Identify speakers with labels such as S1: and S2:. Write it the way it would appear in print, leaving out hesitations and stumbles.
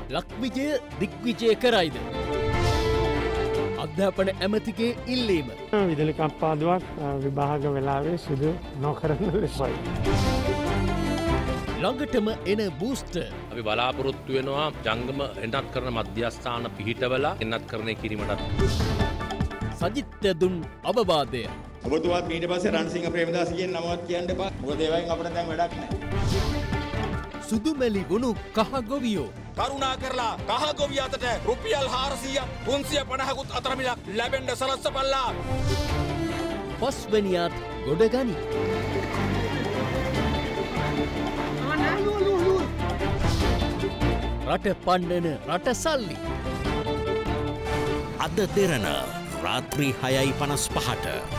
S1: ලක්විජය දිග්විජය කරයිද? අධ්‍යාපන ඇමතිගේ ඉල්ලීම.
S2: විදුලි කප්පාදුවක් විභාග වෙලාවේ සිදු නොකරන ලෙසයි.
S1: ළඟටම එන බූස්ටර්.
S3: අපි බලාපොරොත්තු වෙනවා ජංගම එන්නත් කරන මධ්‍යස්ථාන පිහිටවලා එන්නත් කරණය කිරීමට.
S1: සජිත් දුන් අවවාදය.
S4: ඔබතුමාත් ඊට පස්සේ රණසිංහ ප්‍රේමදාස කියන නමවත් කියන්න එපා. මොකද ඒවෙන් අපිට දැන් වැඩක් නැහැ.
S1: සුදුමැලි වුණු කහ ගොවියෝ.
S5: කරුණා කරලා කහ ගොවියාට රුපියල් 400 350කුත් අතර මිලක් ලැබෙන්න සලස්සපල්ලා.
S1: පස්වැනියාත් ගොඩගනි. රට පන්නන රට සල්ලි.
S6: අද දෙරණ රාත්‍රී 6:55